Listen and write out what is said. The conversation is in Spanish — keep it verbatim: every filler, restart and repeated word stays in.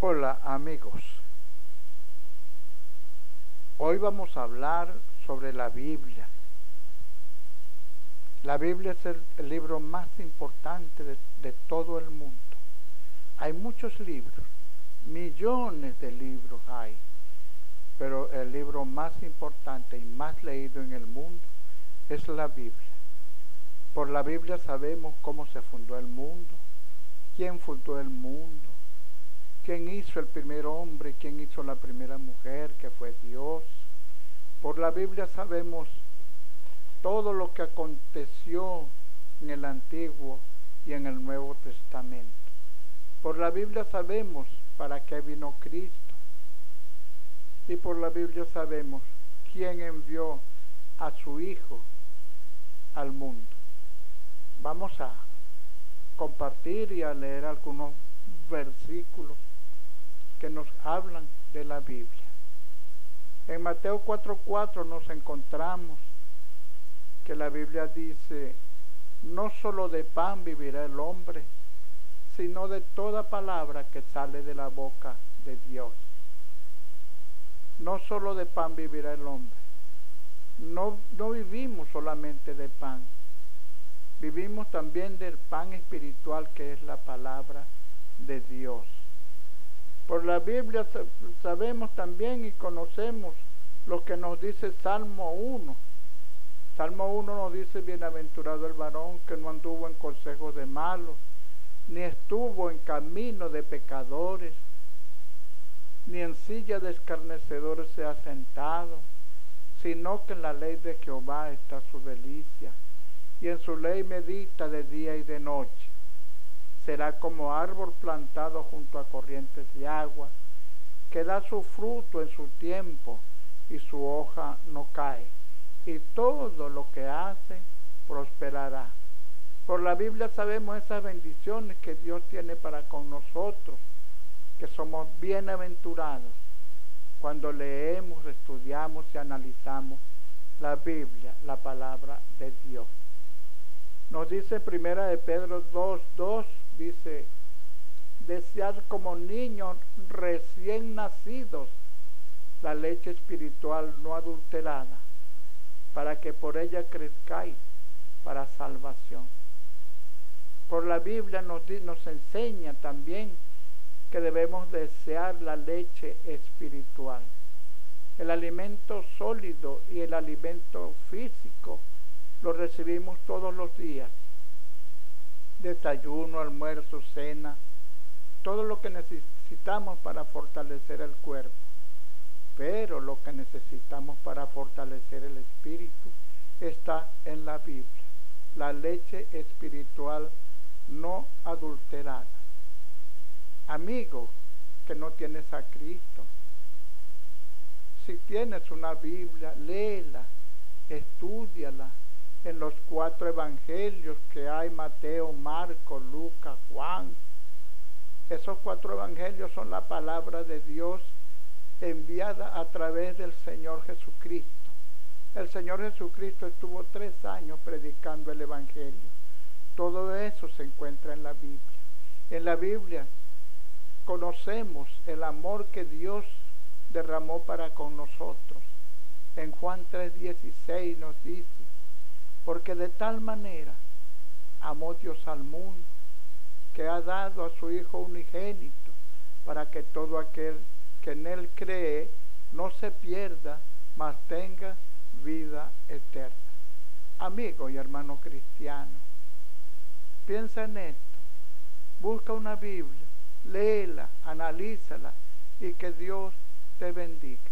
Hola amigos, hoy vamos a hablar sobre la Biblia. La Biblia es el, el libro más importante de, de todo el mundo. Hay muchos libros, millones de libros hay, pero el libro más importante y más leído en el mundo es la Biblia. Por la Biblia sabemos cómo se fundó el mundo, quién fundó el mundo, quién hizo el primer hombre, quién hizo la primera mujer, que fue Dios. Por la Biblia sabemos todo lo que aconteció en el Antiguo y en el Nuevo Testamento. Por la Biblia sabemos para qué vino Cristo. Y por la Biblia sabemos quién envió a su Hijo al mundo. Vamos a compartir y a leer algunos versículos que nos hablan de la Biblia. En Mateo cuatro cuatro nos encontramos que la Biblia dice: no solo de pan vivirá el hombre, sino de toda palabra que sale de la boca de Dios. No solo de pan vivirá el hombre. No, no vivimos solamente de pan. Vivimos también del pan espiritual que es la palabra de Dios. Por la Biblia sabemos también y conocemos lo que nos dice Salmo uno. Salmo uno nos dice: bienaventurado el varón que no anduvo en consejos de malos, ni estuvo en camino de pecadores, ni en silla de escarnecedores se ha sentado, sino que en la ley de Jehová está su delicia, y en su ley medita de día y de noche. Será como árbol plantado junto a corrientes de agua, que da su fruto en su tiempo, y su hoja no cae, y todo lo que hace prosperará. Por la Biblia sabemos esas bendiciones que Dios tiene para con nosotros, que somos bienaventurados cuando leemos, estudiamos y analizamos la Biblia, la palabra de Dios. Nos dice primera de Pedro dos dos, dice: desead como niños recién nacidos la leche espiritual no adulterada, para que por ella crezcáis para salvación. Por la Biblia nos, nos enseña también que debemos desear la leche espiritual. El alimento sólido y el alimento físico lo recibimos todos los días. Desayuno, almuerzo, cena, todo lo que necesitamos para fortalecer el cuerpo. Pero lo que necesitamos para fortalecer el espíritu está en la Biblia. La leche espiritual no adulterada. Amigo que no tienes a Cristo, si tienes una Biblia, léela, estúdiala. En los cuatro evangelios que hay, Mateo, Marcos, Lucas, Juan, esos cuatro evangelios son la palabra de Dios enviada a través del Señor Jesucristo. El Señor Jesucristo estuvo tres años predicando el evangelio. Todo eso se encuentra en la Biblia. En la Biblia conocemos el amor que Dios derramó para con nosotros. En Juan tres dieciséis nos dice: porque de tal manera amó Dios al mundo, que ha dado a su Hijo unigénito, para que todo aquel que en él cree no se pierda, mas tenga vida eterna. Amigo y hermano cristiano, piensa en esto, busca una Biblia, léela, analízala, y que Dios te bendiga.